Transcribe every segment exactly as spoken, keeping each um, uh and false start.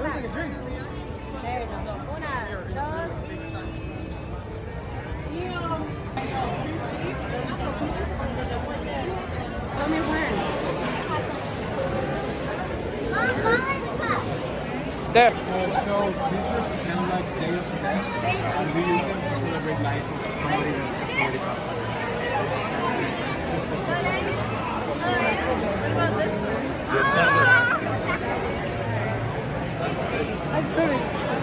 like a drink. There you go. Una, dos, y... Tell me when. There. Uh, so these represent like Day of the Dead, and we use them to celebrate life of somebody that has already passed away. I'm sorry.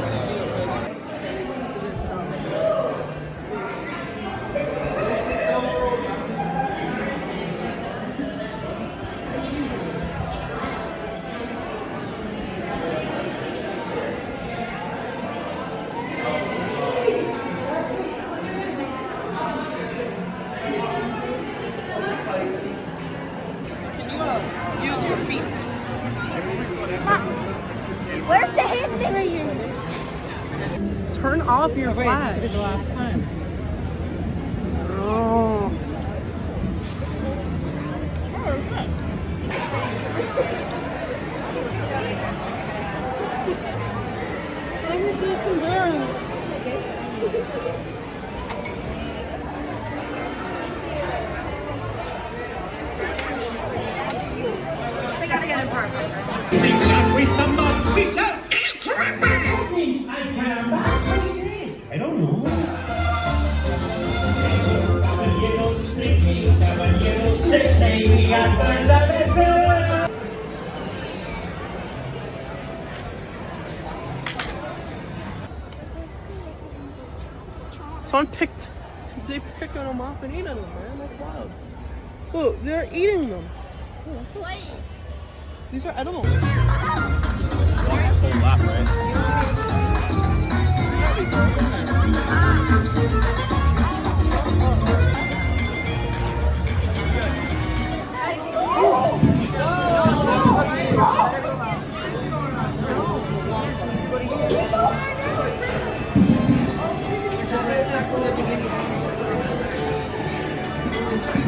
Use your feet. Where's the hand thing right here? Turn off your Wait, flash. this is the last time. Oh. We gotta get in front. With somebody, with that means I come back. I don't know. Caballeros tricky, caballeros sexy, we got birds of the Someone picked, they picked them off and ate them, man. That's wild. Look, they're eating them. Please. These are edible. From the beginning.